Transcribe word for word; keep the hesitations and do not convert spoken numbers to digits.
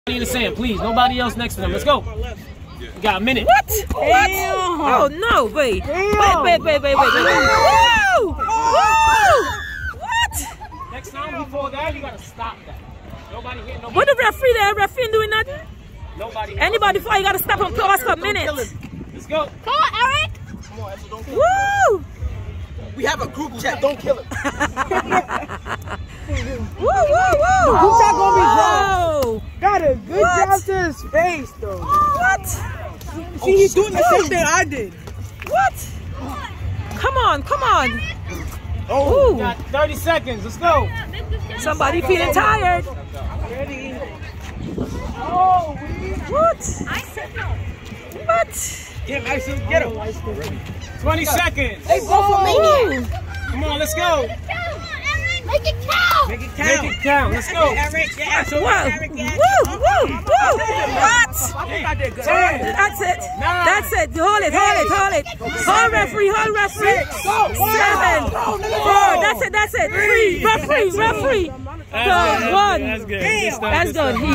In the sand, please. Nobody else next to them. Let's go. You got a minute. What? What? Oh no! Wait! Wait! Wait! Wait! Wait! Wait! Whoa! Whoa! What? Next time we fall down, you gotta stop that. Nobody hit nobody. What the referee there? Referee ain't doing nothing. Nobody. Anybody fall, you gotta stop and pause for a minute. Let's go. Come on, Eric. Come on, Ezra, don't kill him. Woo! We have a group chat. Don't kill him. Woo! Woo! Woo! Who's that gonna be Oh! Got a good What? job to his face, though. What? See, he's doing the same thing I did. What? Come on! Come on! Oh, Ooh. got thirty seconds. Let's go. Somebody feeling tired. Ready? Oh, we. What? I said no. What? Get him, Axel. Get him. twenty seconds. Hey, Ooh. Come on, let's go. Make it count. Make it count. Make it count. Let's go. Eric, yeah, Axel. Whoa! Eric, yeah. Woo! Woo! Woo! What? I think I did good. Ten. That's it. Nine. That's it. Hold it. Hold it. Hold it. Hold referee. Hold referee. Seven. Four. That's it. That's it. Three. Referee. Referee. That's good, One. That's good. Good stuff, That's good stuff. good.